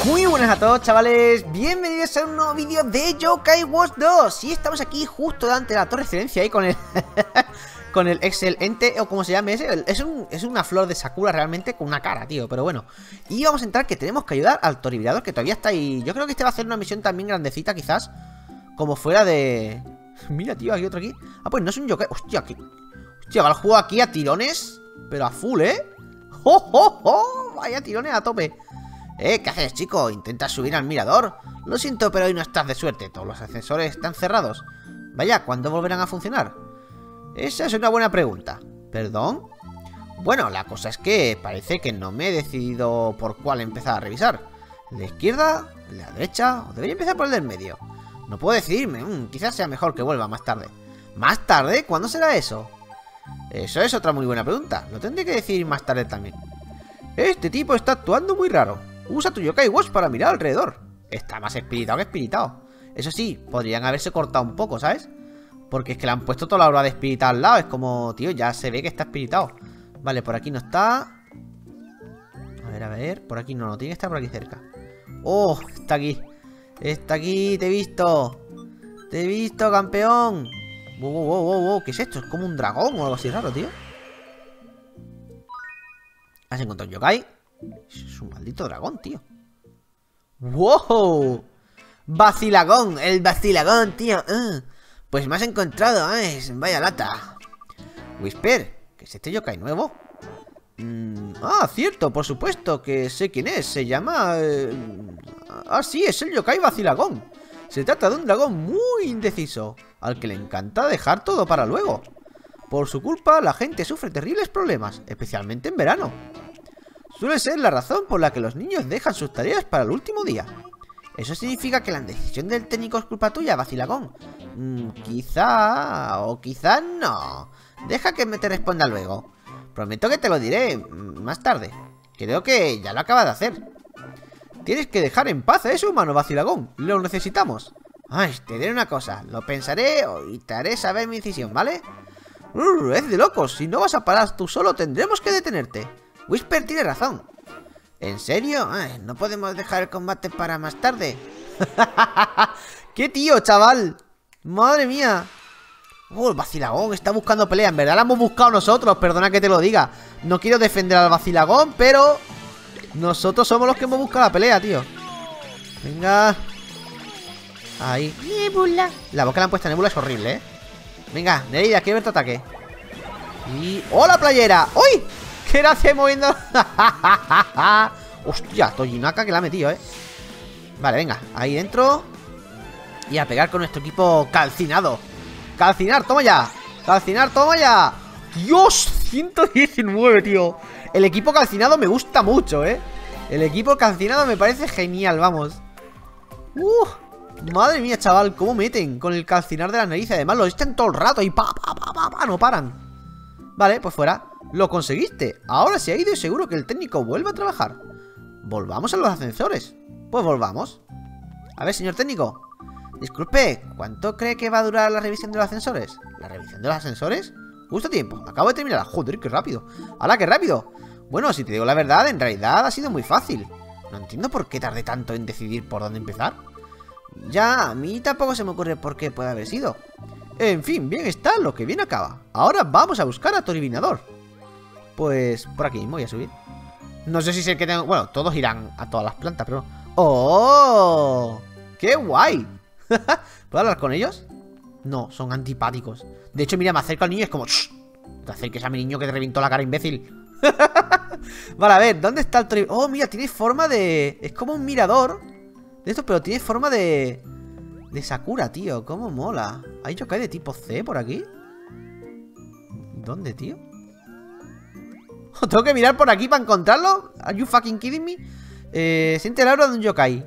Muy buenas a todos, chavales, bienvenidos a un nuevo vídeo de Yokai Watch 2. Y estamos aquí justo delante de la torre excelencia ahí con el con el excelente, o como se llame ese. Es una flor de Sakura realmente con una cara, tío, pero bueno. Y vamos a entrar que tenemos que ayudar al Toribrador, que todavía está ahí. Yo creo que este va a ser una misión también grandecita, quizás, como fuera de... Mira, tío, hay otro aquí. Ah, pues no es un Yokai. Hostia, aquí. Hostia, va el juego aquí a tirones, pero a full, ¡Oh, oh, oh! Vaya tirones a tope. ¿Qué haces, chico? ¿Intentas subir al mirador? Lo siento, pero hoy no estás de suerte. Todos los ascensores están cerrados. Vaya, ¿cuándo volverán a funcionar? Esa es una buena pregunta. ¿Perdón? Bueno, la cosa es que parece que no me he decidido por cuál empezar a revisar. ¿La izquierda? ¿La derecha? ¿O debería empezar por el del medio? No puedo decidirme. Quizás sea mejor que vuelva más tarde. ¿Más tarde? ¿Cuándo será eso? Eso es otra muy buena pregunta. Lo tendré que decidir más tarde también. Este tipo está actuando muy raro. Usa tu Yokai Watch para mirar alrededor. Está más espiritado que espiritado. Eso sí, podrían haberse cortado un poco, ¿sabes? Porque es que le han puesto toda la hora de espiritar al lado. Es como, tío, ya se ve que está espiritado. Vale, por aquí no está. A ver, por aquí no tiene que estar por aquí cerca. Oh, está aquí. Está aquí, te he visto. Te he visto, campeón. Wow. ¿Qué es esto? Es como un dragón o algo así raro, tío. ¿Has encontrado un yokai? Es un maldito dragón, tío. ¡Wow! ¡Vacilagón! ¡El vacilagón, tío! Pues me has encontrado, vaya lata. Whisper, ¿qué es este yokai nuevo? Cierto, por supuesto que sé quién es. Se llama... sí, es el yokai vacilagón. Se trata de un dragón muy indeciso, al que le encanta dejar todo para luego. Por su culpa, la gente sufre terribles problemas, especialmente en verano. Suele ser la razón por la que los niños dejan sus tareas para el último día. ¿Eso significa que la indecisión del técnico es culpa tuya, vacilagón? Quizá... o quizá no. Deja que me te responda luego. Prometo que te lo diré más tarde. Creo que ya lo acabas de hacer. Tienes que dejar en paz a ese humano, vacilagón. Lo necesitamos. Te diré una cosa. Lo pensaré y te haré saber mi decisión, ¿vale? Es de locos. Si no vas a parar tú solo, tendremos que detenerte. Whisper tiene razón. ¿En serio? No podemos dejar el combate para más tarde. ¡Qué tío, chaval! ¡Madre mía! El vacilagón está buscando pelea. En verdad la hemos buscado nosotros, perdona que te lo diga. No quiero defender al vacilagón, pero nosotros somos los que hemos buscado la pelea, tío. Venga. Ahí. Nebula. La boca que le han puesto a Nebula es horrible, Venga, Nereida, quiero ver tu ataque. Y... ¡hola, playera! ¡Uy! ¿Qué era hace moviendo? Hostia, Tojinaka que la ha metido, Vale, venga, ahí dentro. Y a pegar con nuestro equipo calcinado. ¡Calcinar, toma ya! ¡Calcinar, toma ya! ¡Dios! 119, tío. El equipo calcinado me gusta mucho, El equipo calcinado me parece genial, vamos. Madre mía, chaval, cómo meten con el calcinar de las narices. Además, lo echan todo el rato y no paran. Vale, pues fuera. Lo conseguiste. Ahora se ha ido y seguro que el técnico vuelve a trabajar. ¿Volvamos a los ascensores? Pues volvamos. A ver, señor técnico. Disculpe, ¿cuánto cree que va a durar la revisión de los ascensores? ¿La revisión de los ascensores? Justo a tiempo. Acabo de terminar. Joder, qué rápido. ¡Hala, qué rápido! Bueno, si te digo la verdad, en realidad ha sido muy fácil. No entiendo por qué tardé tanto en decidir por dónde empezar. Ya, a mí tampoco se me ocurre por qué puede haber sido. En fin, bien está, lo que bien acaba. Ahora vamos a buscar a Toribrador. Pues por aquí mismo voy a subir. No sé si es el que tengo... bueno, todos irán a todas las plantas, pero... ¡oh! ¡Qué guay! ¿Puedo hablar con ellos? No, son antipáticos. De hecho, mira, me acerco al niño y es como... ¡shh! No te acerques a mi niño que te reventó la cara, imbécil. Vale, a ver, ¿dónde está el Toribrador? Oh, mira, tiene forma de... es como un mirador de esto, pero tiene forma de Sakura, tío. Cómo mola. ¿Hay yokai de tipo C por aquí? ¿Dónde, tío? ¿Tengo que mirar por aquí para encontrarlo? ¿Are you fucking kidding me? Siente el aura de un yokai.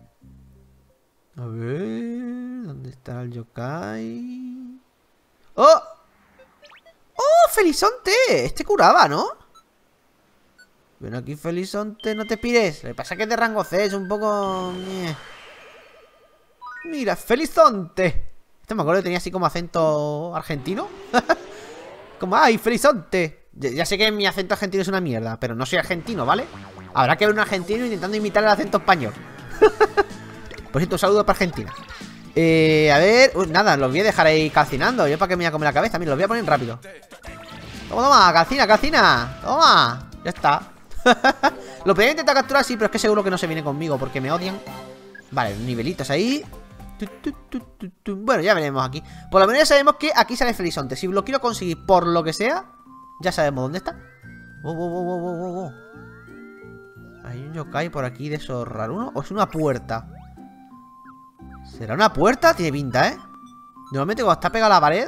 A ver... ¿dónde está el yokai? ¡Oh! ¡Oh, Felizonte! Este curaba, ¿no? Ven aquí, Felizonte, no te pires. Lo que pasa es que es de rango C, es un poco... Mira, Felizonte. Este me acuerdo que tenía así como acento argentino. Como, ¡ay, Felizonte! Ya sé que mi acento argentino es una mierda, pero no soy argentino, ¿vale? Habrá que ver un argentino intentando imitar el acento español. Por cierto, un saludo para Argentina. A ver, nada, los voy a dejar ahí calcinando. Yo para que me voy a comer la cabeza, mira, los voy a poner rápido. Toma, toma, calcina, calcina. Toma, ya está. Lo podría intentar capturar, sí, pero es que seguro que no se viene conmigo porque me odian. Vale, nivelitos ahí. Bueno, ya veremos aquí. Por lo menos ya sabemos que aquí sale Felizonte. Si lo quiero conseguir por lo que sea, ya sabemos dónde está. Hay un yokai por aquí de esos raros. ¿O es una puerta? ¿Será una puerta? Tiene pinta, ¿eh? Normalmente cuando está pegado a la pared.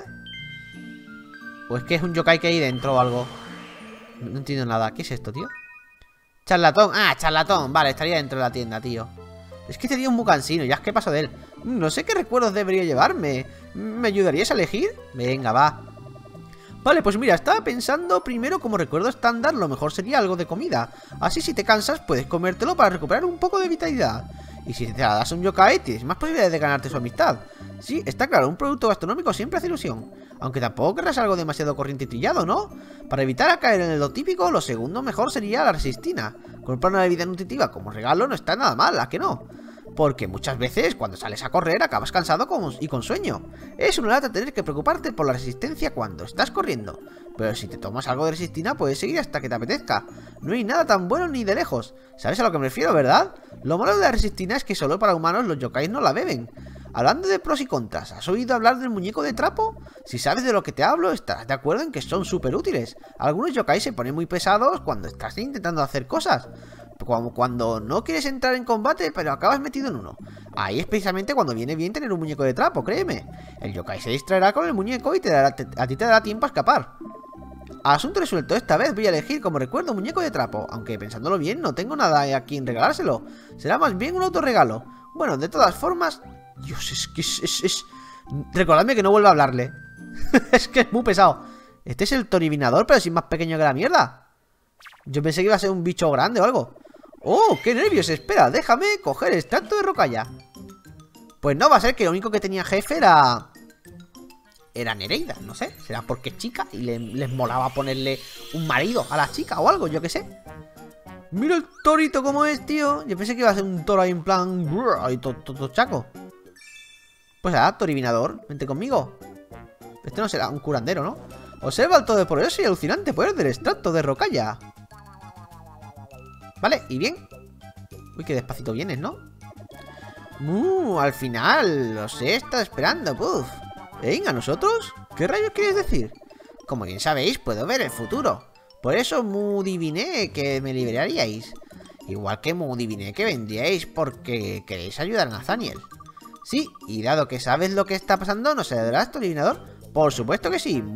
¿O es que es un yokai que hay dentro o algo? No entiendo nada. ¿Qué es esto, tío? Charlatón. Ah, charlatón. Vale, estaría dentro de la tienda, tío. Es que este tío es muy cansino. Ya es que paso de él. No sé qué recuerdos debería llevarme. ¿Me ayudarías a elegir? Venga, va. Vale, pues mira, estaba pensando primero como recuerdo estándar, lo mejor sería algo de comida. Así si te cansas, puedes comértelo para recuperar un poco de vitalidad. Y si te la das a un yokai, tienes más posibilidades de ganarte su amistad. Sí, está claro, un producto gastronómico siempre hace ilusión. Aunque tampoco querrás algo demasiado corriente y trillado, ¿no? Para evitar a caer en lo típico, lo segundo mejor sería la resistina. Comprar una bebida nutritiva como regalo no está nada mal, ¿a que no? Porque muchas veces cuando sales a correr acabas cansado y con sueño. Es una lata tener que preocuparte por la resistencia cuando estás corriendo. Pero si te tomas algo de resistina puedes seguir hasta que te apetezca. No hay nada tan bueno ni de lejos. ¿Sabes a lo que me refiero, verdad? Lo malo de la resistina es que solo para humanos los yokais no la beben. Hablando de pros y contras, ¿has oído hablar del muñeco de trapo? Si sabes de lo que te hablo, estarás de acuerdo en que son súper útiles. Algunos yokais se ponen muy pesados cuando estás intentando hacer cosas. Como cuando no quieres entrar en combate, pero acabas metido en uno. Ahí es precisamente cuando viene bien tener un muñeco de trapo, créeme. El yokai se distraerá con el muñeco y a ti te dará tiempo a escapar. Asunto resuelto, esta vez voy a elegir como recuerdo un muñeco de trapo. Aunque pensándolo bien, no tengo nada a quien regalárselo. Será más bien un autorregalo. Bueno, de todas formas... Dios, es que es... Recordadme que no vuelva a hablarle. Es que es muy pesado. Este es el torivinador, pero es más pequeño que la mierda. Yo pensé que iba a ser un bicho grande o algo. ¡Oh, qué nervios! Espera, déjame coger el extracto de rocalla. Pues no, va a ser que lo único que tenía jefe era Nereida, no sé. Será porque es chica y les molaba ponerle un marido a la chica o algo, yo qué sé. Mira el torito como es, tío. Yo pensé que iba a ser un toro ahí en plan... Ahí todo chaco. Pues nada, torivinador, vente conmigo. Este no será un curandero, ¿no? Observa el todopoderoso y alucinante poder del extracto de rocalla. Vale, ¿y bien? Uy, qué despacito vienes, ¿no? Al final, los he estado esperando, puf. Venga, ¿nosotros? ¿Qué rayos quieres decir? Como bien sabéis, puedo ver el futuro. Por eso adiviné que me liberaríais. Igual que adiviné que vendríais porque queréis ayudar a Nathaniel. Sí, y dado que sabes lo que está pasando, ¿nos ayudarás, torivinador? Por supuesto que sí.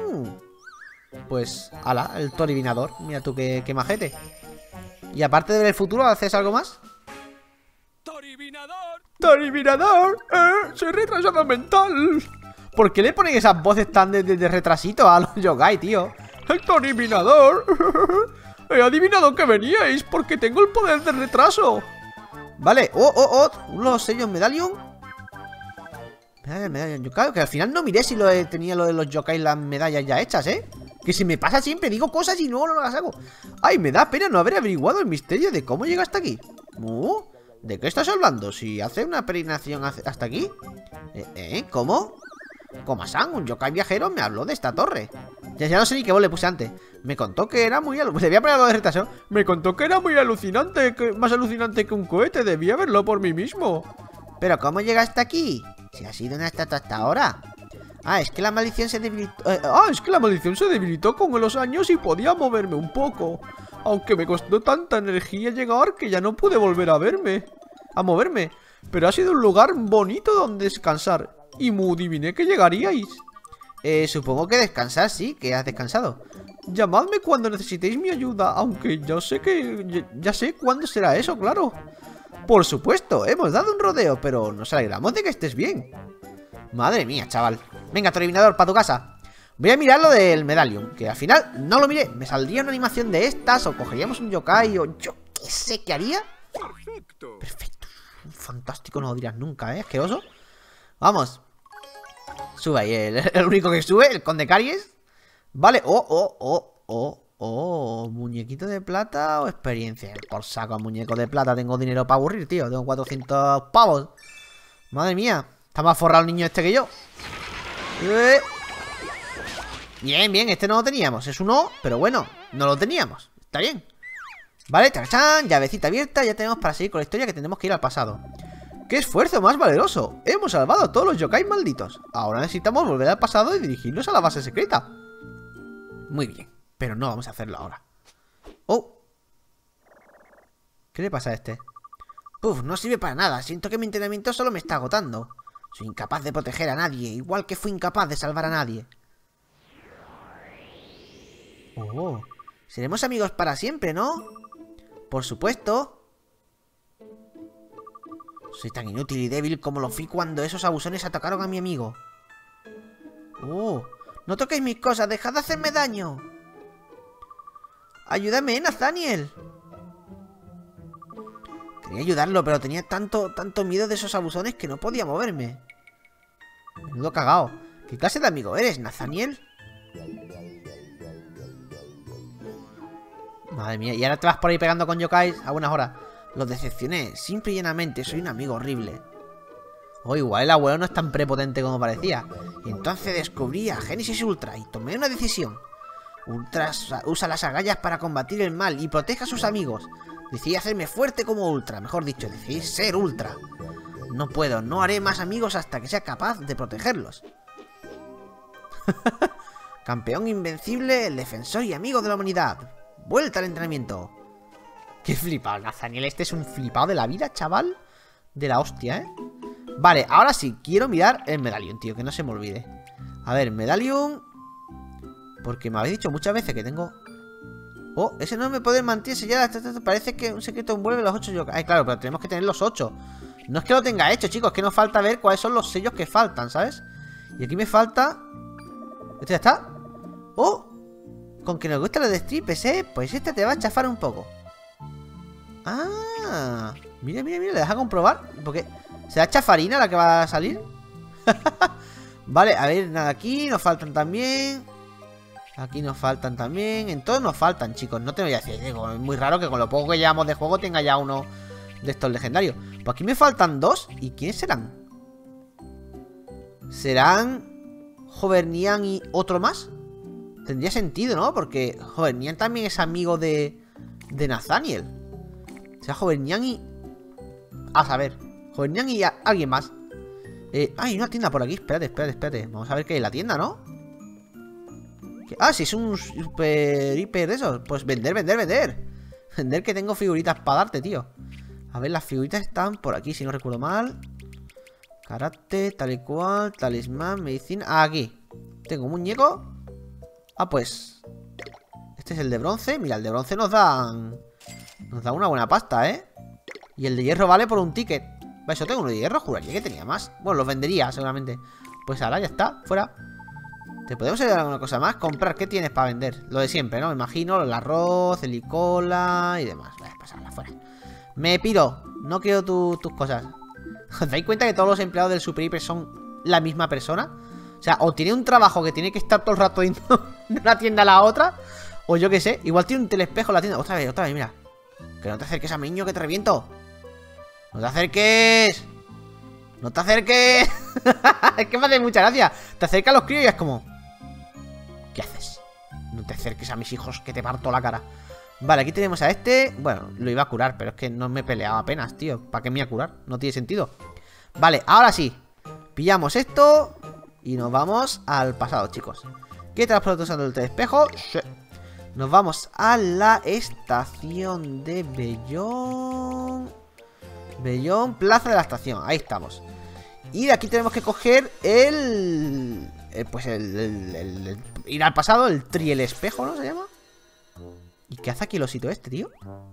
Pues, ala, el torivinador. Mira tú qué majete. Y aparte de ver el futuro, ¿haces algo más? ¡Torivinador! ¡Torivinador! ¡Soy retrasado mental! ¿Por qué le ponen esas voces tan de retrasito a los yokai, tío? ¡El torivinador! He adivinado que veníais porque tengo el poder del retraso. Vale, los sellos medallion. Medallion yokai, que al final no miré si tenía lo de los yokai las medallas ya hechas, ¿eh? Que se me pasa siempre, digo cosas y luego no las hago. Ay, me da pena no haber averiguado el misterio de cómo llega hasta aquí. ¿De qué estás hablando? Si hace una peregrinación hasta aquí. ¿Cómo? Komasan, un yokai viajero, me habló de esta torre. Ya no sé ni qué voz le puse antes. Me contó que era muy... Pues debía poner algo de retraso. Me contó que era muy alucinante, más alucinante que un cohete. Debía verlo por mí mismo. ¿Pero cómo llega hasta aquí? Si ha sido una estatua hasta ahora. Es que la maldición se debilitó. Es que la maldición se debilitó con los años y podía moverme un poco. Aunque me costó tanta energía llegar que ya no pude volver a moverme. Pero ha sido un lugar bonito donde descansar. Y me adiviné que llegaríais. Supongo que descansar, sí, que has descansado. Llamadme cuando necesitéis mi ayuda. Aunque ya sé cuándo será eso, claro. Por supuesto, hemos dado un rodeo, pero nos alegramos de que estés bien. Madre mía, chaval. Venga, torivinador, para tu casa. Voy a mirar lo del medallion, que al final no lo miré. Me saldría una animación de estas, o cogeríamos un yokai, o yo qué sé qué haría. Perfecto. Fantástico, no lo dirás nunca, ¿eh? Asqueroso. Vamos. Sube ahí, el único que sube, el conde Caries. Vale, Oh, muñequito de plata o experiencia. Por saco, muñeco de plata. Tengo dinero para aburrir, tío. Tengo 400 pavos. Madre mía. Está más forrado el niño este que yo. Bien, bien. Este no lo teníamos. Es un O, pero bueno, no lo teníamos. Está bien. Vale, ¡tachán! Llavecita abierta. Ya tenemos para seguir con la historia que tenemos que ir al pasado. ¡Qué esfuerzo más valeroso! Hemos salvado a todos los yokai malditos. Ahora necesitamos volver al pasado y dirigirnos a la base secreta. Muy bien, pero no vamos a hacerlo ahora. ¡Oh! ¿Qué le pasa a este? Uf, no sirve para nada. Siento que mi entrenamiento solo me está agotando. Soy incapaz de proteger a nadie, igual que fui incapaz de salvar a nadie. Oh, seremos amigos para siempre, ¿no? Por supuesto. Soy tan inútil y débil como lo fui cuando esos abusones atacaron a mi amigo. Oh, no toquéis mis cosas, dejad de hacerme daño. Ayúdame, Nathaniel. Quería ayudarlo, pero tenía tanto miedo de esos abusones que no podía moverme. Menudo cagao. ¿Qué clase de amigo eres, Nathaniel? Madre mía, y ahora te vas por ahí pegando con yokais a buenas horas. Los decepcioné, simple y llanamente, soy un amigo horrible. O igual el abuelo no es tan prepotente como parecía. Y entonces descubrí a Génesis Ultra y tomé una decisión. Ultra usa las agallas para combatir el mal y protege a sus amigos. Decidí hacerme fuerte como Ultra, mejor dicho, decidí ser Ultra. No puedo, no haré más amigos hasta que sea capaz de protegerlos. Campeón invencible, el defensor y amigo de la humanidad. Vuelta al entrenamiento. Qué flipado, Nathaniel. Este es un flipado de la vida, chaval. De la hostia, ¿eh? Vale, ahora sí, quiero mirar el medallón, tío, que no se me olvide. A ver, medallón. Porque me habéis dicho muchas veces que tengo... Oh, ese no me puede mantener sellada. Parece que un secreto envuelve los 8 yokai. Ay, claro, pero tenemos que tener los 8. No es que lo tenga hecho, chicos, es que nos falta ver cuáles son los sellos que faltan, ¿sabes? Y aquí me falta... ¿Este ya está? ¡Oh! Con que nos gustan los de stripes, ¿eh? Pues este te va a chafar un poco. ¡Ah! Mira, mira, mira, le deja comprobar. Porque... ¿será chafarina la que va a salir? Vale, a ver, nada, aquí nos faltan también. Aquí nos faltan también. En todos nos faltan, chicos. No te voy a decir, digo, es muy raro que con lo poco que llevamos de juego tenga ya uno de estos legendarios. Pues aquí me faltan 2. ¿Y quiénes serán? ¿Serán Jovernian y otro más? Tendría sentido, ¿no? Porque Jovernian también es amigo de Nathaniel. O sea, Jovernian y... a saber, Jovernian y alguien más. Hay una tienda por aquí. Espérate, espérate, espérate. Vamos a ver qué hay en la tienda, ¿no? Ah, si es un super hiper de esos. Pues vender, vender, vender. Vender, que tengo figuritas para darte, tío. A ver, las figuritas están por aquí, si no recuerdo mal. Karate, tal y cual. Talismán, medicina. Aquí. Tengo un muñeco. Ah, pues este es el de bronce. Mira, el de bronce nos da una buena pasta, ¿eh? Y el de hierro vale por un ticket. Vale, yo tengo uno de hierro, juraría que tenía más. Bueno, los vendería seguramente. Pues ahora ya está, fuera. ¿Te podemos ayudar alguna cosa más? Comprar, ¿qué tienes para vender? Lo de siempre, ¿no? Me imagino, el arroz, el icola y demás. Vale, pasarla fuera. Me piro, no quiero tus cosas. ¿Os dais cuenta que todos los empleados del Super Hiper son la misma persona? O sea, o tiene un trabajo que tiene que estar todo el rato yendo de una tienda a la otra, o yo qué sé, igual tiene un telespejo en la tienda. Otra vez, mira. Que no te acerques a mi niño, que te reviento. ¡No te acerques! ¡No te acerques! Es que me hace mucha gracia. Te acercas a los críos y es como... ¿qué haces? No te acerques a mis hijos, que te parto la cara. Vale, aquí tenemos a este. Bueno, lo iba a curar, pero es que no me he peleado apenas, tío. ¿Para qué me iba a curar? No tiene sentido. Vale, ahora sí. Pillamos esto y nos vamos al pasado, chicos. ¿Qué transporte usando el telespejo? Sí. Nos vamos a la estación de Bellón. Bellón, plaza de la estación. Ahí estamos. Y de aquí tenemos que coger pues ir al pasado, el trielespejo, ¿no se llama? ¿Y qué hace aquí el osito este, tío?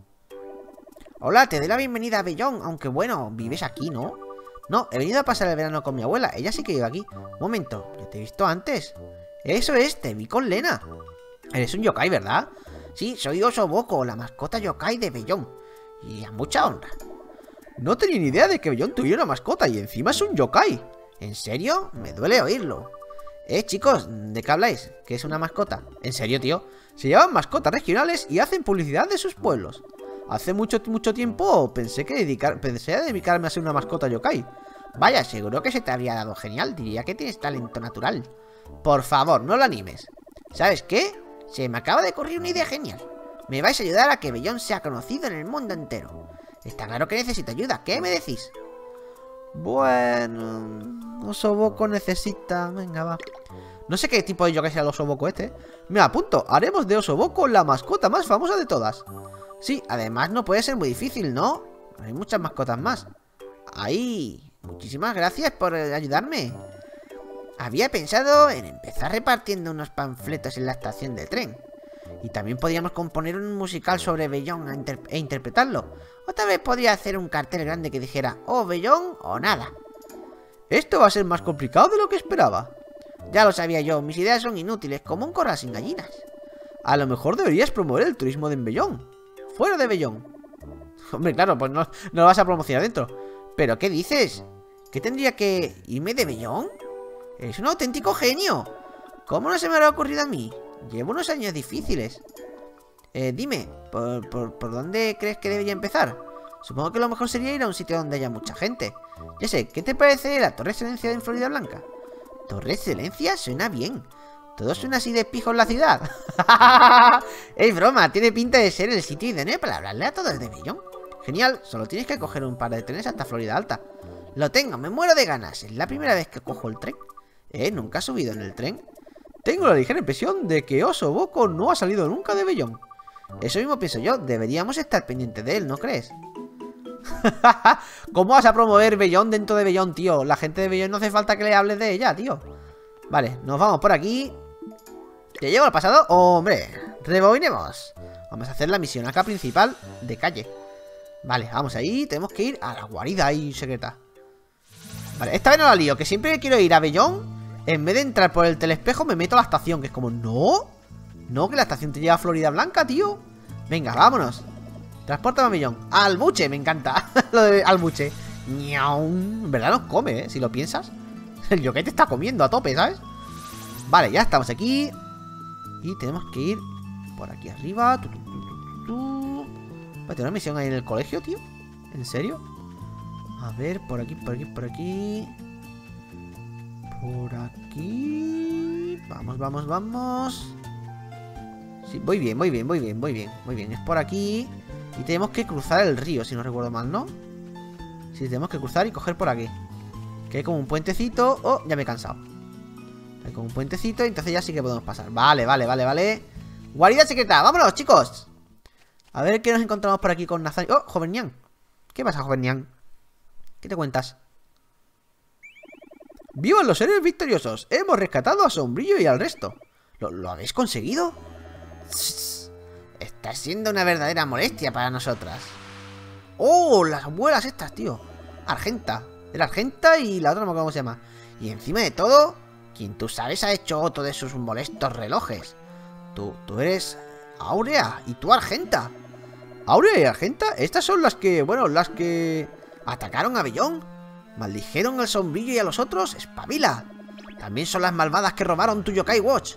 Hola, te doy la bienvenida a Bellón. Aunque bueno, vives aquí, ¿no? No, he venido a pasar el verano con mi abuela. Ella sí que vive aquí. Un momento, ¿ya te he visto antes? Eso es, te vi con Lena. Eres un yokai, ¿verdad? Sí, soy Osoboko, la mascota yokai de Bellón. Y a mucha honra. No tenía ni idea de que Bellón tuviera una mascota y encima es un yokai. ¿En serio? Me duele oírlo. Chicos, ¿de qué habláis? ¿Qué es una mascota? ¿En serio, tío? Se llaman mascotas regionales y hacen publicidad de sus pueblos. Hace mucho tiempo pensé a dedicarme a ser una mascota yokai. Vaya, seguro que se te habría dado genial. Diría que tienes talento natural. Por favor, no lo animes. ¿Sabes qué? Se me acaba de ocurrir una idea genial. Me vais a ayudar a que Bellón sea conocido en el mundo entero. Está claro que necesito ayuda. ¿Qué me decís? Bueno... Osoboco necesita... Venga, va. No sé qué tipo de yokai sea el Osoboco este. Me apunto. Haremos de Osoboco la mascota más famosa de todas. Sí, además no puede ser muy difícil, ¿no? Hay muchas mascotas más. ¡Ay! Muchísimas gracias por ayudarme. Había pensado en empezar repartiendo unos panfletos en la estación de tren. Y también podríamos componer un musical sobre Bellón e interpretarlo. O tal vez podría hacer un cartel grande que dijera o Bellón o nada. Esto va a ser más complicado de lo que esperaba. Ya lo sabía yo, mis ideas son inútiles, como un corral sin gallinas. A lo mejor deberías promover el turismo de Bellón. Fuera de Bellón. Hombre, claro, pues no lo vas a promocionar dentro. ¿Pero qué dices? ¿Que tendría que irme de Bellón? ¡Es un auténtico genio! ¿Cómo no se me habrá ocurrido a mí? Llevo unos años difíciles. Dime, ¿por dónde crees que debería empezar? Supongo que lo mejor sería ir a un sitio donde haya mucha gente. Ya sé, ¿qué te parece la Torre Excelencia en Florida Blanca? ¿Torre Excelencia? Suena bien. Todo suena así de pijo en la ciudad. ¡Ey, broma! Tiene pinta de ser el sitio idóneo para hablarle a todos de Bellón. Genial, solo tienes que coger un par de trenes hasta Florida Alta. Lo tengo, me muero de ganas. Es la primera vez que cojo el tren. ¿Nunca has subido en el tren? Tengo la ligera impresión de que Osoboco no ha salido nunca de Bellón. Eso mismo pienso yo, deberíamos estar pendientes de él, ¿no crees? ¿Cómo vas a promover Bellón dentro de Bellón, tío? La gente de Bellón no hace falta que le hables de ella, tío. Vale, nos vamos por aquí. ¿Te llevo al pasado? ¡Hombre! Rebobinemos. Vamos a hacer la misión acá principal de calle. Vale, vamos ahí, tenemos que ir a la guarida ahí secreta. Vale, esta vez no la lío, que siempre que quiero ir a Bellón, en vez de entrar por el telespejo me meto a la estación, que es como, no, no, que la estación te lleva a Florida Blanca, tío. Venga, vámonos. Transporta a Bellón. Al buche, me encanta. Lo de al buche. En verdad nos come, si lo piensas. El yokai te está comiendo a tope, ¿sabes? Vale, ya estamos aquí. Y tenemos que ir por aquí arriba. ¿Va a tener una misión ahí en el colegio, tío? ¿En serio? A ver, por aquí, por aquí, por aquí. Por aquí. Vamos, vamos, vamos. Sí, voy bien, voy bien, voy bien, voy bien, muy bien. Es por aquí. Y tenemos que cruzar el río, si no recuerdo mal, ¿no? Sí, tenemos que cruzar y coger por aquí. Que hay como un puentecito. Oh, ya me he cansado. Hay como un puentecito y entonces ya sí que podemos pasar. Vale, vale, vale, vale. Guarida secreta, vámonos, chicos. A ver qué nos encontramos por aquí con Nazari. Oh, joven Nian. ¿Qué pasa, joven Nian? ¿Qué te cuentas? ¡Vivan los héroes victoriosos! Hemos rescatado a Sombrillo y al resto. ¿Lo habéis conseguido? Está siendo una verdadera molestia para nosotras. ¡Oh! Las abuelas estas, tío. Argenta. Era Argenta y la otra no me acuerdo cómo se llama. Y encima de todo, quien tú sabes ha hecho otro de sus molestos relojes. Tú eres Aurea y tú Argenta. ¿Aurea y Argenta? Estas son las que, bueno, las que atacaron a Bellón. Maldijeron al Sombrillo y a los otros. ¡Espabila! También son las malvadas que robaron tu Yokai Watch.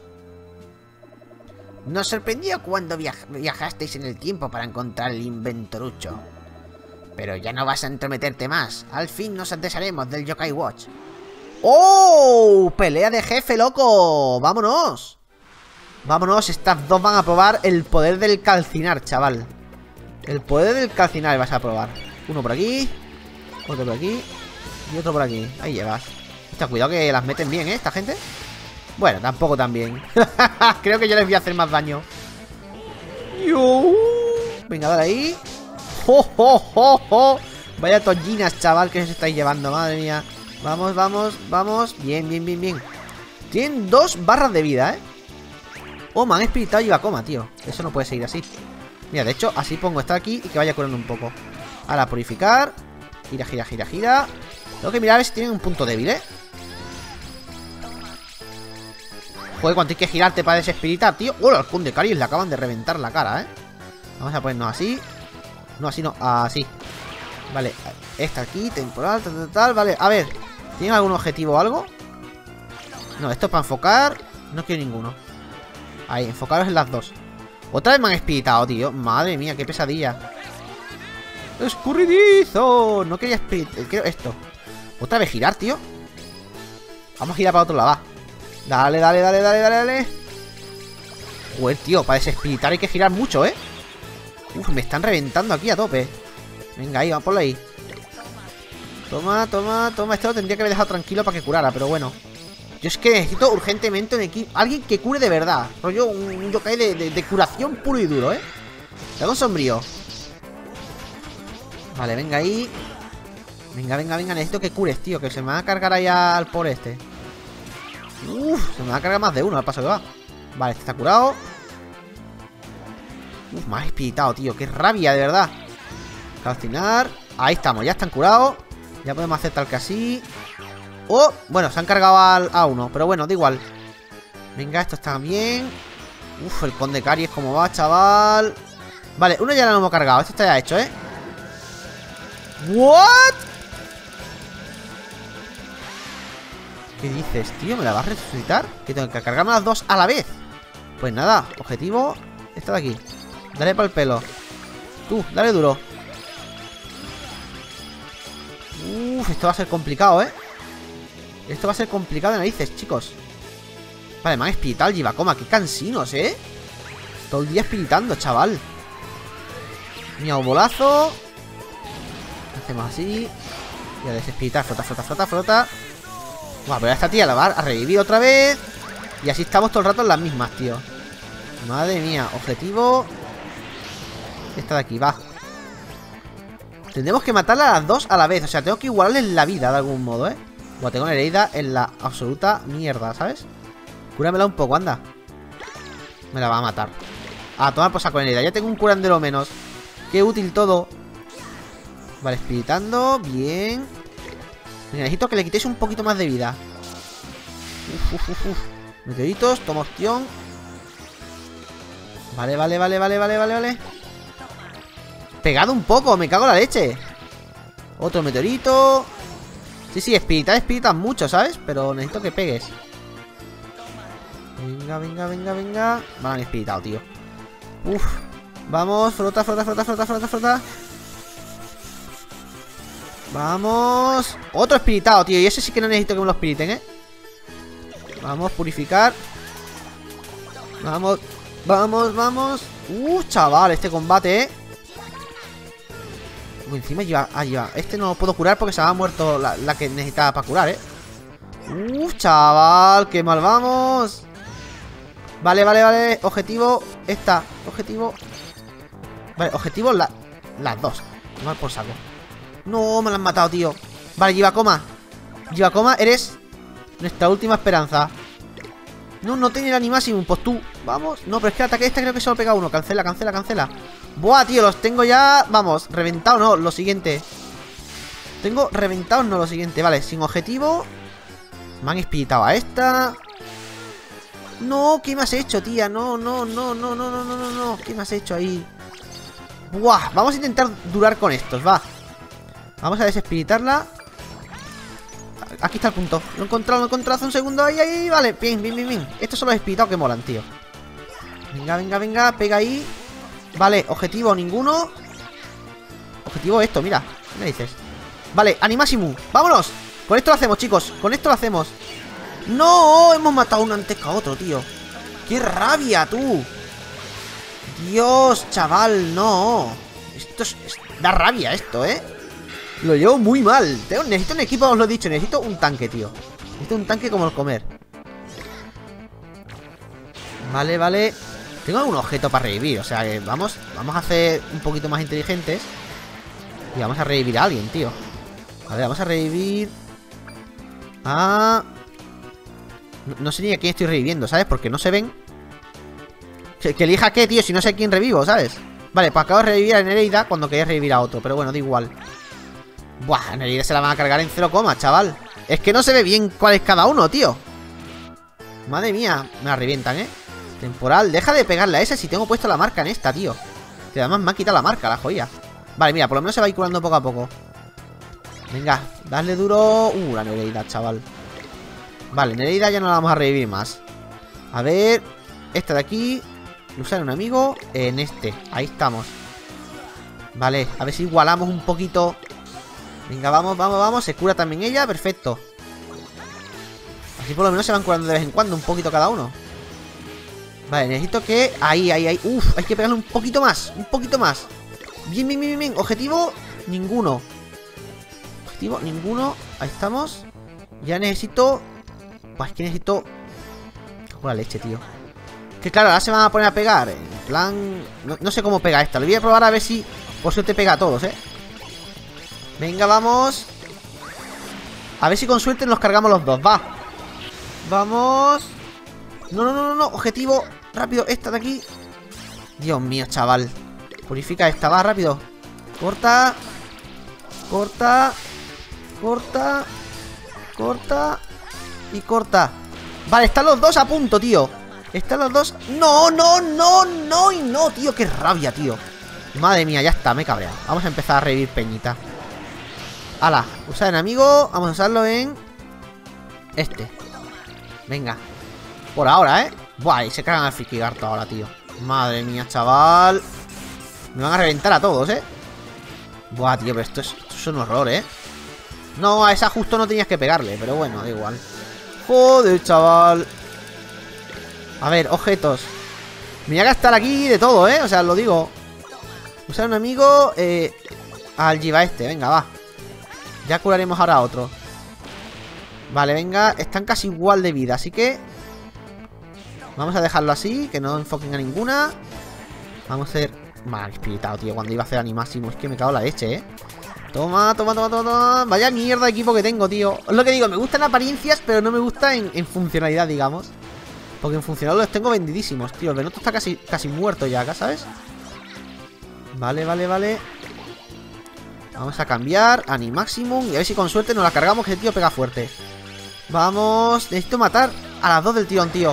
Nos sorprendió cuando viajasteis en el tiempo para encontrar el inventorucho. Pero ya no vas a entrometerte más. Al fin nos desharemos del Yokai Watch. ¡Oh! ¡Pelea de jefe, loco! ¡Vámonos! Vámonos, estas dos van a probar el poder del calcinar, chaval. El poder del calcinar vas a probar. Uno por aquí, otro por aquí y otro por aquí. Ahí llevas. Hostia, cuidado que las meten bien, ¿eh? Esta gente. Bueno, tampoco tan bien. Creo que yo les voy a hacer más daño. Venga, dale ahí. ¡Oh, oh, oh, oh! Vaya tollinas, chaval, que os estáis llevando, madre mía. Vamos, vamos, vamos. Bien, bien, bien, bien. Tienen 2 barras de vida, ¿eh? Oh, me han espiritado y coma, tío. Eso no puede seguir así. Mira, de hecho, así pongo esta aquí y que vaya curando un poco. Ahora, purificar. Gira, gira, gira, gira. Tengo que mirar a ver si tienen un punto débil, ¿eh? Joder, cuánto hay que girarte para desespiritar, tío. ¡Oh, el halcón de Caries! Le acaban de reventar la cara, ¿eh? Vamos a ponernos así. No, así no, así. Vale, esta aquí, temporal, tal, tal, tal. Vale, a ver, ¿tienen algún objetivo o algo? No, esto es para enfocar. No quiero ninguno. Ahí, enfocaros en las dos. Otra vez me han espiritado, tío. Madre mía, qué pesadilla. ¡Escurridizo! No quería quiero esto. Otra vez girar, tío. Vamos a girar para otro lado, va. Dale, dale, dale, dale, dale, dale. Joder, tío, para desespiritar hay que girar mucho, ¿eh? Uf, me están reventando aquí a tope. Venga, ahí, vamos por ahí. Toma, toma, toma. Este lo tendría que haber dejado tranquilo para que curara, pero bueno. Yo es que necesito urgentemente un equipo. Alguien que cure de verdad. Rollo, un yokai de curación puro y duro, ¿eh? Tengo un sombrío. Vale, venga ahí. Venga, venga, venga. Necesito que cures, tío. Que se me va a cargar ahí al pobre este. Uf, se me va a cargar más de uno al paso que va. Vale, este está curado. Uf, me ha espiritado, tío. Qué rabia, de verdad. Calcinar. Ahí estamos, ya están curados. Ya podemos hacer tal que así. Oh, bueno, se han cargado a uno. Pero bueno, da igual. Venga, esto está bien. Uf, el conde Caries, ¿cómo va, chaval? Vale, uno ya lo hemos cargado. Esto está ya hecho, ¿eh? ¿What? ¿Qué dices, tío? ¿Me la vas a resucitar? Que tengo que cargarme las dos a la vez. Pues nada, objetivo. Esta de aquí. Dale para el pelo. Tú, dale duro. Uf, esto va a ser complicado, ¿eh? Esto va a ser complicado de narices, chicos. Vale, me han espiritado el Jivacoma. Qué cansinos, ¿eh? Todo el día espiritando, chaval. Miau bolazo. Hacemos así. Y a desespiritar, frota, frota, frota, frota. Bueno, pero a esta tía la va a revivir otra vez. Y así estamos todo el rato en las mismas, tío. Madre mía, objetivo. Esta de aquí, va. Tendremos que matarla a las dos a la vez. O sea, tengo que igualarles la vida de algún modo, ¿eh? Bueno, tengo una herida en la absoluta mierda, ¿sabes? Cúramela un poco, anda. Me la va a matar. A tomar por saco herida. Ya tengo un curandero menos. Qué útil todo. Vale, espiritando. Bien. Mira, necesito que le quitéis un poquito más de vida. Meteoritos, toma opción. Vale, vale, vale, vale, vale, vale, vale. Pegado un poco, me cago en la leche. Otro meteorito. Sí, sí, espiritas mucho, ¿sabes? Pero necesito que pegues. Venga, venga, venga, venga. Me han espiritado, tío. Uf. Vamos, frota, frota, frota, frota, frota, frota. Vamos. Otro espiritado, tío. Y ese sí que no necesito que me lo espiriten, ¿eh? Vamos, purificar. Vamos, vamos, vamos. Chaval, este combate, ¿eh? Encima lleva... Ah, lleva. Este no lo puedo curar porque se me ha muerto la que necesitaba para curar, ¿eh? Chaval, qué mal vamos. Vale, vale, vale. Objetivo, esta. Objetivo. Vale, objetivo las dos. Mal por saco. No, me la han matado, tío. Vale, Jivacoma. Jivacoma, eres nuestra última esperanza. No, no tiene el animáximo. Pues tú, vamos. No, pero es que el ataque este creo que solo pega uno. Cancela, cancela, cancela. Buah, tío, los tengo ya. Vamos, reventado, no, lo siguiente. Tengo reventado, no, lo siguiente. Vale, sin objetivo. Me han espiritado a esta. No, ¿qué me has hecho, tía? No, no, no, no, no, no, no, no, no. ¿Qué me has hecho ahí? Buah, vamos a intentar durar con estos, va. Vamos a desespiritarla. Aquí está el punto. Lo he encontrado hace un segundo. Ahí, ahí, vale. Bien, bien, bien, bien. Estos son los espiritados que molan, tío. Venga, venga, venga. Pega ahí. Vale, objetivo ninguno. Objetivo esto, mira. ¿Qué me dices? Vale, Animáximo. ¡Vámonos! Con esto lo hacemos, chicos. Con esto lo hacemos. ¡No! Hemos matado uno antes que a otro, tío. ¡Qué rabia, tú! Dios, chaval, no. Esto es... Da rabia esto, ¿eh? Lo llevo muy mal. Necesito un equipo, os lo he dicho. Necesito un tanque, tío. Necesito un tanque como el comer. Vale, vale. Tengo algún objeto para revivir. O sea que vamos a hacer un poquito más inteligentes. Y vamos a revivir a alguien, tío. A ver, vamos a revivir a... No sé ni a quién estoy reviviendo, ¿sabes? Porque no se ven. Que elija qué, tío, si no sé a quién revivo, ¿sabes? Vale, pues acabo de revivir a Nereida cuando quería revivir a otro. Pero bueno, da igual. Buah, a Nereida se la van a cargar en 0, chaval. Es que no se ve bien cuál es cada uno, tío. Madre mía, me la revientan, ¿eh? Temporal, deja de pegarle a esa si tengo puesto la marca en esta, tío. Que además me ha quitado la marca, la joya. Vale, mira, por lo menos se va a ir curando poco a poco. Venga, dale duro. La Nereida, chaval. Vale, Nereida ya no la vamos a revivir más. A ver, esta de aquí. Usar un amigo en este. Ahí estamos. Vale, a ver si igualamos un poquito. Venga, vamos, vamos, vamos. Se cura también ella, perfecto. Así por lo menos se van curando de vez en cuando, un poquito cada uno. Vale, necesito que... Ahí, ahí, ahí. Uf, hay que pegarle un poquito más. Un poquito más. Bien, bien, bien, bien. Objetivo, ninguno. Objetivo, ninguno. Ahí estamos. Ya necesito... Pues es que necesito... Con la leche, tío. Que claro, ahora se van a poner a pegar. En plan... No sé cómo pega esta. Lo voy a probar a ver si... Por suerte pega a todos, ¿eh? Venga, vamos. A ver si con suerte nos cargamos los dos. Va. Vamos. No, no, no, no, no. Objetivo. Rápido, esta de aquí. Dios mío, chaval. Purifica esta, va, rápido. Corta. Corta. Corta. Corta. Y corta. Vale, están los dos a punto, tío. Están los dos. No, no, no, no y no, tío. Qué rabia, tío. Madre mía, ya está, me he cabreado. Vamos a empezar a revivir peñita. Hala, usar en amigo. Vamos a usarlo en... Este. Venga. Por ahora, ¿eh? Buah, y se cagan al Frikigarto ahora, tío. Madre mía, chaval. Me van a reventar a todos, ¿eh? Buah, tío, pero esto es un horror, ¿eh? No, a esa justo no tenías que pegarle. Pero bueno, da igual. Joder, chaval. A ver, objetos. Me voy a gastar aquí de todo, ¿eh? O sea, lo digo. Usar un amigo al Jiva este, venga, va. Ya curaremos ahora a otro. Vale, venga, están casi igual de vida, así que vamos a dejarlo así, que no enfoquen a ninguna. Vamos a hacer... Mal espiritado, tío, cuando iba a hacer animáximo. Es que me cago en la leche, ¿eh? Toma, toma, toma, toma, toma. Vaya mierda de equipo que tengo, tío. Es lo que digo, me gustan apariencias, pero no me gusta en funcionalidad, digamos. Porque en funcionalidad los tengo vendidísimos, tío. El Venoto está casi muerto ya acá, ¿sabes? Vale, vale, vale. Vamos a cambiar Animaximum y a ver si con suerte nos la cargamos, que ese tío pega fuerte. Vamos. Necesito matar a las dos del tirón, tío.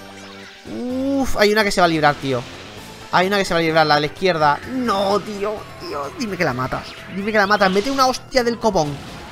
Uf, hay una que se va a librar, tío. Hay una que se va a librar, la de la izquierda. No, tío, tío. Dime que la matas. Dime que la matas. Mete una hostia del copón.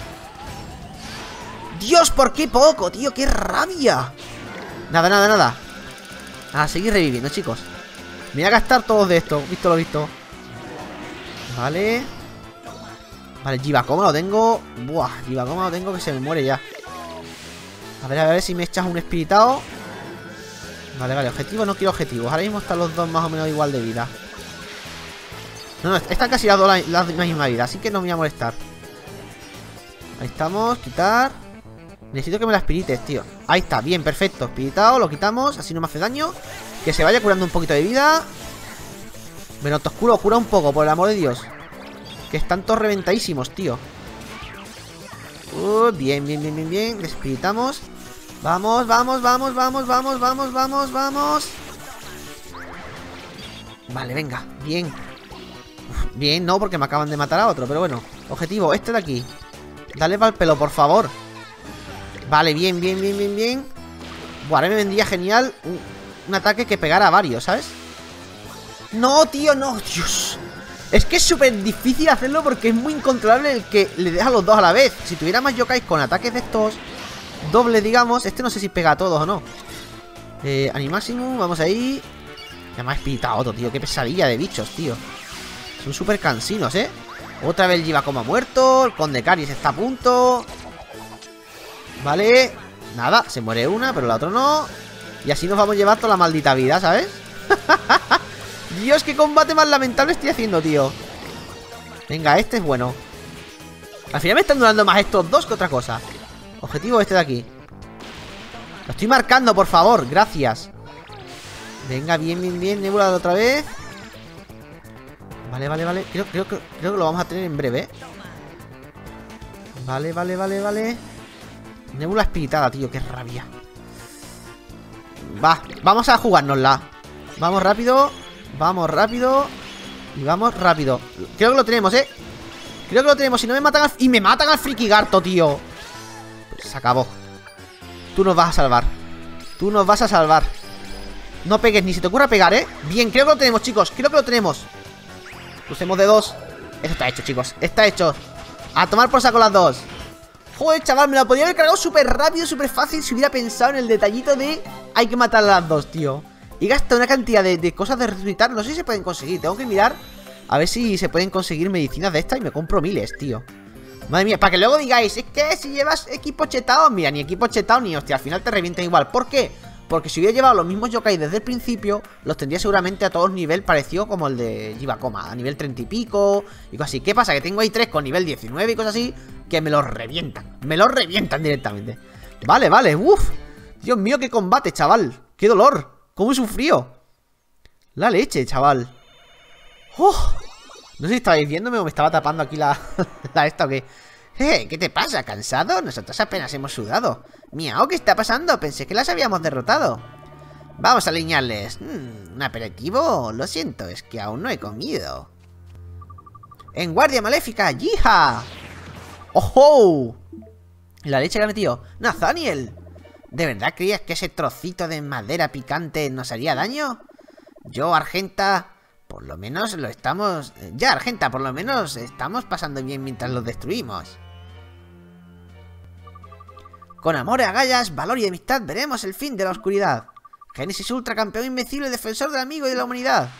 Dios, ¿por qué poco, tío? ¡Qué rabia! Nada, nada, nada. A seguir reviviendo, chicos. Me voy a gastar todos de esto. Visto lo visto. Vale. Vale, Jivacoma lo tengo. Buah, Jivacoma lo tengo que se me muere ya. A ver si me echas un espiritado. Vale, vale, objetivo, no quiero objetivos. Ahora mismo están los dos más o menos igual de vida. No, no, están casi las dos la misma vida, así que no me voy a molestar. Ahí estamos, quitar. Necesito que me la espirites, tío. Ahí está, bien, perfecto, espiritado, lo quitamos, así no me hace daño. Que se vaya curando un poquito de vida. Venoto oscuro, cura un poco, por el amor de Dios. Que están todos reventadísimos, tío. Bien, bien, bien, bien, bien. Despiritamos. Vamos, vamos, vamos, vamos, vamos, vamos, vamos, vamos. Vale, venga, bien. Uf, bien, no, porque me acaban de matar a otro, pero bueno. Objetivo, este de aquí. Dale pa'l pelo, por favor. Vale, bien, bien, bien, bien, bien. Buah, ahora me vendría genial un ataque que pegara a varios, ¿sabes? No, tío, no, Dios. Es que es súper difícil hacerlo porque es muy incontrolable el que le deja a los dos a la vez. Si tuviera más yokais con ataques de estos doble, digamos. Este no sé si pega a todos o no. Animaximum, vamos ahí. Ya me ha espiritado otro, tío. Qué pesadilla de bichos, tío. Son súper cansinos, ¿eh? Otra vez el Jivacoma muerto. El Conde Caries está a punto. Vale. Nada, se muere una, pero la otra no. Y así nos vamos a llevar toda la maldita vida, ¿sabes? Dios, qué combate más lamentable estoy haciendo, tío. Venga, este es bueno. Al final me están durando más estos dos que otra cosa. Objetivo este de aquí. Lo estoy marcando, por favor, gracias. Venga, bien, bien, bien. Nebula de otra vez. Vale, vale, vale. Creo que lo vamos a tener en breve, ¿eh? Vale, vale, vale, vale. Nebula espiritada, tío, qué rabia. Va, vamos a jugárnosla. Vamos rápido. Vamos rápido. Y vamos rápido. Creo que lo tenemos, ¿eh? Creo que lo tenemos. Si no me matan al... Y me matan al Frikigarto, tío. Pues se acabó. Tú nos vas a salvar. Tú nos vas a salvar. No pegues, ni se te ocurra pegar, ¿eh? Bien, creo que lo tenemos, chicos. Creo que lo tenemos. Usemos de dos. Esto está hecho, chicos. Está hecho. A tomar por saco las dos. Joder, chaval, me la podría haber cargado súper rápido, súper fácil si hubiera pensado en el detallito de hay que matar a las dos, tío. Y gasta una cantidad de cosas de resucitar. No sé si se pueden conseguir. Tengo que mirar a ver si se pueden conseguir medicinas de estas. Y me compro miles, tío. Madre mía, para que luego digáis, es que si llevas equipo chetado, mira, ni equipo chetado ni hostia, al final te revientan igual. ¿Por qué? Porque si hubiera llevado los mismos yokai desde el principio, los tendría seguramente a todos nivel parecido como el de Jibakoma, a nivel 30 y pico y cosas así. ¿Qué pasa? Que tengo ahí 3 con nivel 19 y cosas así, que me los revientan directamente. Vale, vale, uff. Dios mío, qué combate, chaval. Qué dolor, cómo he sufrido. La leche, chaval. No sé si estabais viéndome o me estaba tapando aquí la esta o qué. ¿Qué te pasa? ¿Cansado? Nosotros apenas hemos sudado. Miau, ¿qué está pasando? Pensé que las habíamos derrotado. Vamos a alinearles. ¿Un aperitivo? Lo siento, es que aún no he comido. En guardia maléfica, ¡yija! ¡Ojo! La leche que ha metido. ¡Nathaniel! ¿De verdad creías que ese trocito de madera picante nos haría daño? Yo, Argenta... Por lo menos lo estamos... Ya, Argenta, por lo menos estamos pasando bien mientras los destruimos. Con amor a agallas, valor y amistad veremos el fin de la oscuridad. Génesis Ultra, campeón invencible, defensor del amigo y de la humanidad.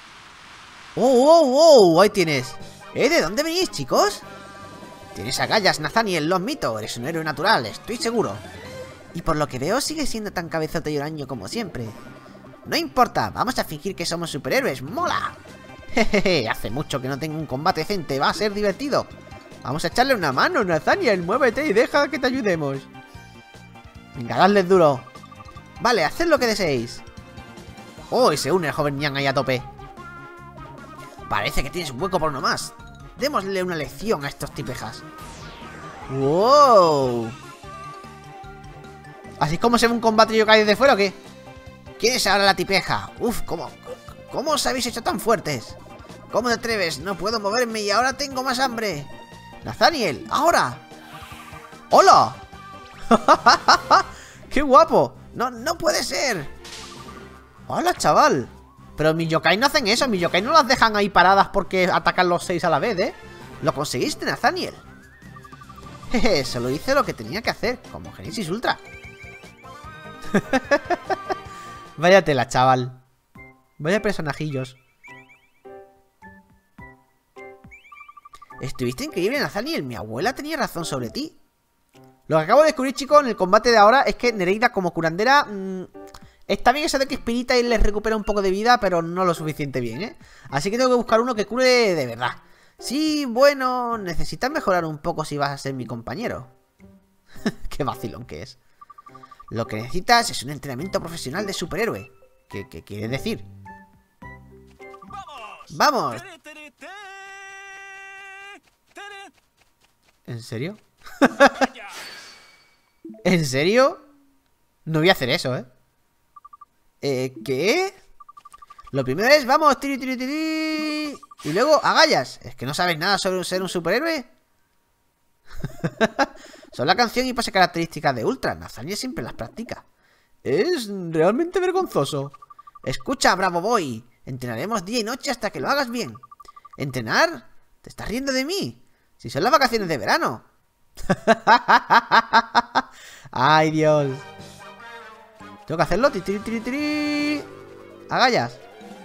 ¡Oh! Ahí tienes. ¿De dónde venís, chicos? Tienes agallas, Nathaniel, los mito. Eres un héroe natural, estoy seguro. Y por lo que veo, sigue siendo tan cabezote y huraño como siempre. No importa, vamos a fingir que somos superhéroes, ¡mola! Jejeje, hace mucho que no tengo un combate decente, va a ser divertido. Vamos a echarle una mano, Nathaniel, muévete y deja que te ayudemos. Venga, dadle duro. Vale, haced lo que deseéis. Oh, y se une el joven Nian ahí a tope. Parece que tienes hueco por uno más. Démosle una lección a estos tipejas. ¡Wow! ¿Así es como se ve un combate yokai desde fuera o qué? ¿Quién es ahora la tipeja? Uf, ¿cómo os habéis hecho tan fuertes? ¿Cómo te atreves? No puedo moverme y ahora tengo más hambre. Nathaniel, ahora. ¡Hola! ¡Qué guapo! No puede ser. Hola, chaval. Pero mis yokai no hacen eso. Mis yokai no las dejan ahí paradas porque atacan los 6 a la vez, ¿eh? Lo conseguiste, Nathaniel. Jeje, solo hice lo que tenía que hacer, como Génesis Ultra. Vaya tela, chaval. Vaya personajillos. Estuviste increíble, Nathaniel. Mi abuela tenía razón sobre ti. Lo que acabo de descubrir, chicos, en el combate de ahora es que Nereida como curandera... está bien eso de que Espinita y les recupera un poco de vida, pero no lo suficiente bien, ¿eh? Así que tengo que buscar uno que cure de verdad. Sí, bueno, necesitas mejorar un poco si vas a ser mi compañero. Qué vacilón que es. Lo que necesitas es un entrenamiento profesional de superhéroe. ¿Qué quiere decir? ¡Vamos! ¿En serio? ¿En serio? No voy a hacer eso, ¿eh? ¿Qué? Lo primero es, vamos, tiri, tiri, tiri. Y luego, agallas. ¿Es que no sabes nada sobre ser un superhéroe? Son la canción y pose características de Ultra. Nathaniel siempre las practica. Es realmente vergonzoso. Escucha, Bravo Boy. Entrenaremos día y noche hasta que lo hagas bien. ¿Entrenar? ¿Te estás riendo de mí? Si son las vacaciones de verano. Ay, Dios. Tengo que hacerlo. Tiri, tiri, tiri. Agallas.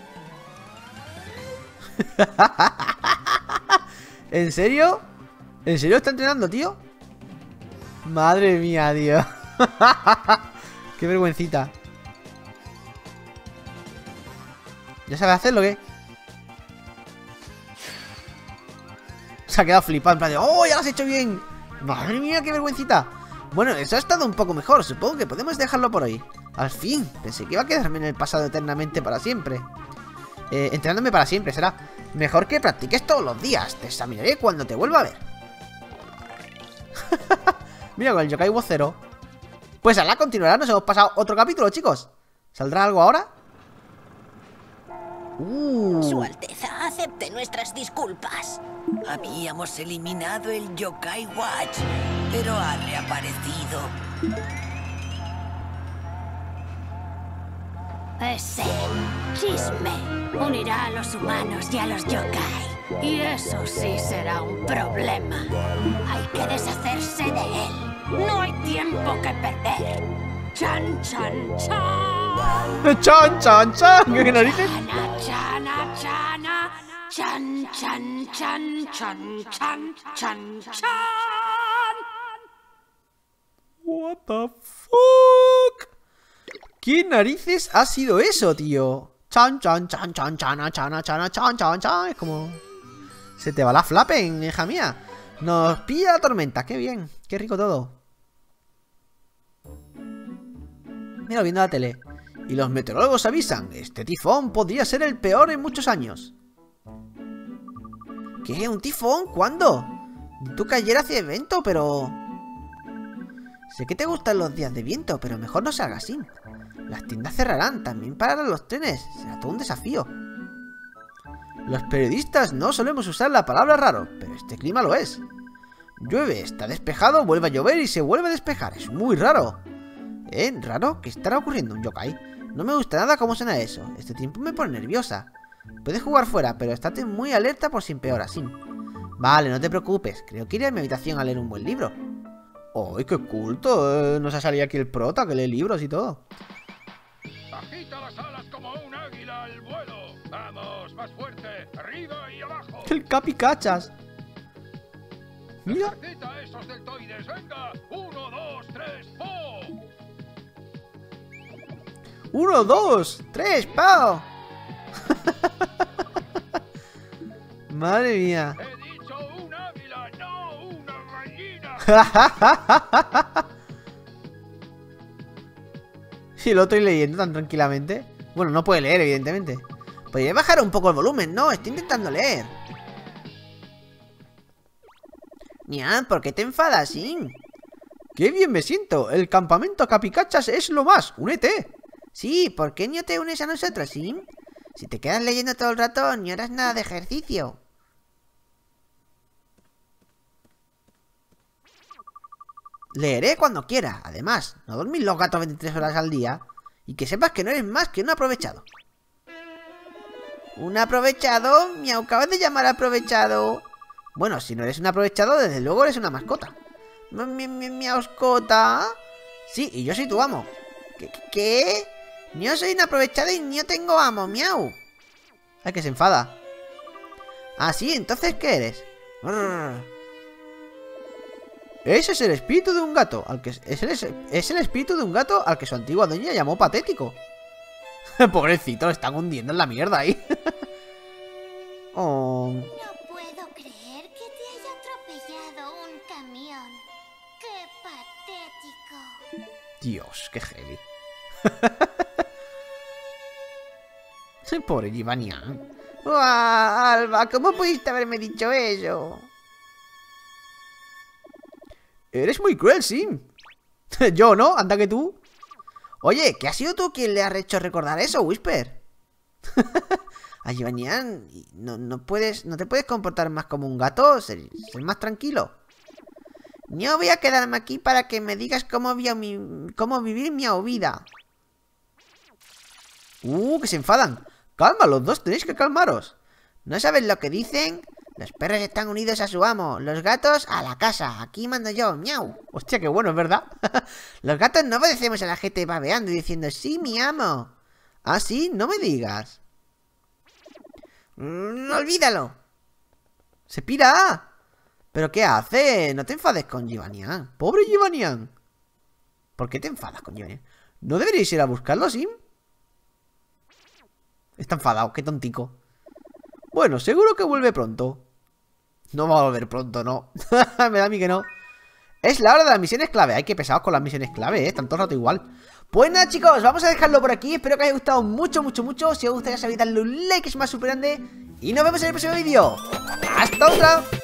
¿En serio? ¿En serio está entrenando, tío? Madre mía, tío. Qué vergüencita. ¿Ya sabes hacerlo o qué? Se ha quedado flipado en plan de... ¡Oh, ya lo has hecho bien! Madre mía, qué vergüencita. Bueno, eso ha estado un poco mejor. Supongo que podemos dejarlo por hoy. Al fin, pensé que iba a quedarme en el pasado eternamente para siempre. Entrenándome para siempre, será. Mejor que practiques todos los días. Te examinaré cuando te vuelva a ver. Mira, con el Yokai Watch 0. Pues ahora continuará, nos hemos pasado otro capítulo, chicos. ¿Saldrá algo ahora? Su Alteza, acepte nuestras disculpas. Habíamos eliminado el Yokai Watch, pero ha reaparecido. Ese chisme unirá a los humanos y a los yokai. Y eso sí será un problema. Hay que deshacerse de él. No hay tiempo que perder. ¡Chan, chan, chan! ¡Chan, chan, chan! ¿Qué narices? Chana, chana, chan, chan, chan, chan, chan, chan, chan. What the fuck? ¿Qué narices ha sido eso, tío? Chan, chan, chan, chan, chana, chana, chana, chan, chan, chan. Es como... Se te va la flapen, hija mía. Nos pilla la tormenta, qué bien. Qué rico todo. Mira, viendo la tele. Y los meteorólogos avisan, este tifón podría ser el peor en muchos años. ¿Qué? ¿Un tifón? ¿Cuándo? Tú que ayer hacía evento, pero... Sé que te gustan los días de viento, pero mejor no salgas así. Las tiendas cerrarán, también pararán los trenes. Será todo un desafío. Los periodistas no solemos usar la palabra raro, pero este clima lo es. Llueve, está despejado, vuelve a llover y se vuelve a despejar. Es muy raro. ¿Raro? ¿Qué estará ocurriendo, un yokai? No me gusta nada cómo suena eso. Este tiempo me pone nerviosa. Puedes jugar fuera, pero estate muy alerta por si empeora, sí. Vale, no te preocupes. Creo que iré a mi habitación a leer un buen libro. ¡Ay, qué culto! Nos ha salido aquí el prota que lee libros y todo. Agita las alas como un águila al vuelo. Vamos, más fuerte, arriba y abajo. El capicachas. Mira. Ejercita a esos deltoides, venga. 1, 2, 3, ¡po! 1, 2, 3, ¡pao! Madre mía. He dicho un águila, no una gallina. Si lo estoy leyendo tan tranquilamente. Bueno, no puede leer, evidentemente. Podría bajar un poco el volumen, ¿no? Estoy intentando leer. Nia, ¿por qué te enfadas, Sin? ¡Qué bien me siento! El campamento Capicachas es lo más. ¡Únete! Sí, ¿por qué no te unes a nosotros, Sin? Si te quedas leyendo todo el rato, ni harás nada de ejercicio. Leeré cuando quiera. Además, no dormís los gatos 23 horas al día. Y que sepas que no eres más que un aprovechado. ¿Un aprovechado? Me acabas de llamar aprovechado. Bueno, si no eres un aprovechado, desde luego eres una mascota. ¿Mi mascota? Sí, y yo soy tu amo. ¿Qué? Yo soy un aprovechado y no tengo amo, miau. Ay, que se enfada. Ah, sí, entonces ¿qué eres? Ese es el espíritu de un gato al que es el espíritu de un gato al que su antigua dueña llamó patético. Pobrecito, lo están hundiendo en la mierda ahí. Oh. No puedo creer que te haya atropellado un camión. ¡Qué patético! Dios, qué heavy. Soy pobre Givanian. Alba, ¿cómo pudiste haberme dicho eso? Eres muy cruel, sí. Yo, ¿no? Anda que tú. Oye, ¿qué has sido tú quien le has hecho recordar eso, Whisper? A Givanian, ¿no te puedes comportar más como un gato? ¿Ser más tranquilo? Yo voy a quedarme aquí para que me digas cómo vivir mi vida. Que se enfadan. Calma, los dos tenéis que calmaros. ¿No sabes lo que dicen? Los perros están unidos a su amo, los gatos a la casa. Aquí mando yo, miau. Hostia, qué bueno, es verdad. Los gatos no obedecemos a la gente babeando y diciendo, sí, mi amo. Ah, sí, no me digas. Olvídalo. Se pira. ¿Pero qué hace? No te enfades con Givanian. Pobre Givanian. ¿Por qué te enfadas con Givanian? ¿No deberíais ir a buscarlo, Sim? Está enfadado, qué tontico. Bueno, seguro que vuelve pronto. No va a volver pronto, no. Me da a mí que no. Es la hora de las misiones clave. Ay, qué pesados con las misiones clave, Están todo el rato igual. Pues nada, chicos, vamos a dejarlo por aquí. Espero que os haya gustado mucho, mucho, mucho. Si os gusta, ya sabéis, darle un like, es más súper grande. Y nos vemos en el próximo vídeo. ¡Hasta otra!